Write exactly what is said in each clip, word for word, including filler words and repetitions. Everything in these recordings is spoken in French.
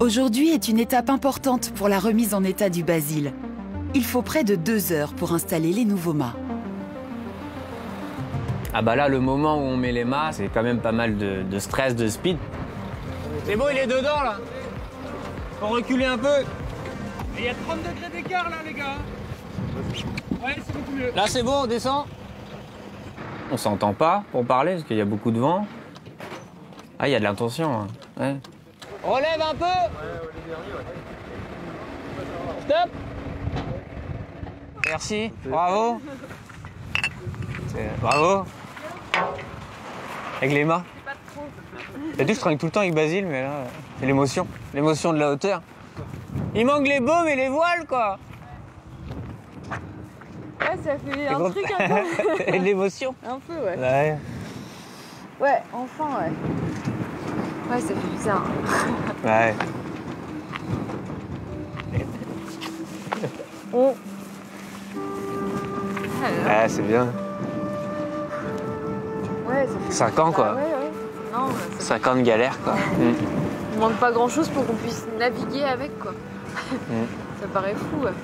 Aujourd'hui est une étape importante pour la remise en état du Basile. Il faut près de deux heures pour installer les nouveaux mâts. Ah bah là, le moment où on met les mâts, c'est quand même pas mal de, de stress, de speed. C'est bon, il est dedans, là. Faut reculer un peu. Il y a trente degrés d'écart, là, les gars. Ouais, c'est beaucoup mieux. Là, c'est bon, on descend. On s'entend pas pour parler, parce qu'il y a beaucoup de vent. Ah, il y a de l'intention. Hein. Ouais. Relève un peu. Stop. Merci, bravo. Bravo. Avec les mâts. T'as vu, je travaille tout le temps avec Basile, mais là, c'est l'émotion. L'émotion de la hauteur. Il manque les baumes et les voiles, quoi. Ouais, ça fait un truc un peu. Et l'émotion. Un peu, ouais. Ouais. Ouais, enfin, ouais. Ouais, ça fait bizarre. Ouais. Oh. Ouais, c'est bien. Ouais, ça fait... cinq ans, quoi. Ah, ouais, ouais. Non, bah, ça cinq ans de galère, quoi. Mm. Il manque pas grand-chose pour qu'on puisse naviguer avec, quoi. Mm. Ça paraît fou, ouais.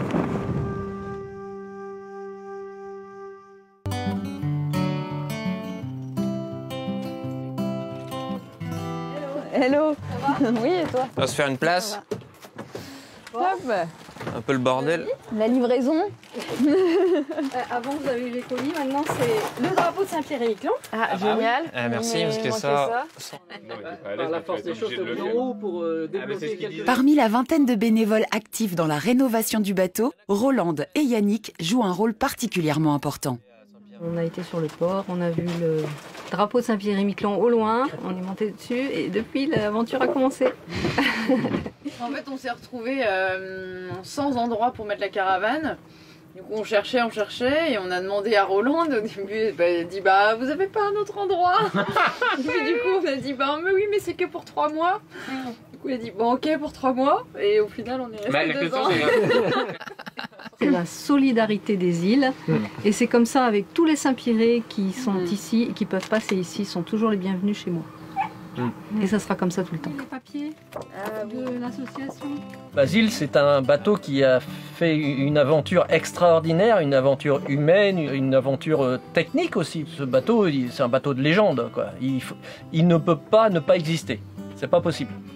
Hello. Ça va? Oui, et toi? On va se faire une place. Hop. Un peu le bordel. La livraison. Euh, avant, vous avez eu les colis. Maintenant, c'est le drapeau de Saint-Pierre-et-Miquelon. Ah, ah, génial. Ah, ah, merci, parce que manquait ça... Par la force des choses, c'est venu en haut pour euh, débloquer quelques... Parmi la vingtaine de bénévoles actifs dans la rénovation du bateau, Rolande et Yannick jouent un rôle particulièrement important. On a été sur le port, on a vu le drapeau de Saint-Pierre-et-Miquelon au loin, on est monté dessus et depuis, l'aventure a commencé. En fait, on s'est retrouvés euh, sans endroit pour mettre la caravane. Du coup, on cherchait, on cherchait et on a demandé à Rolande au début. Bah, il a dit bah vous avez pas un autre endroit. Et puis du coup, on a dit bah mais oui, mais c'est que pour trois mois. Du coup, il a dit bon ok pour trois mois et au final, on est resté Bah, deux ans. C'est la solidarité des îles et c'est comme ça avec tous les Saint-Pierre qui sont Mm. ici et qui peuvent passer ici, sont toujours les bienvenus chez moi. Mm. Et ça sera comme ça tout le temps. Les papiers Ah, de l'association. Basile, c'est un bateau qui a fait une aventure extraordinaire, une aventure humaine, une aventure euh, technique aussi. Ce bateau, il- c'est un bateau de légende, quoi. Il, faut- il ne peut pas ne pas exister. C'est pas possible.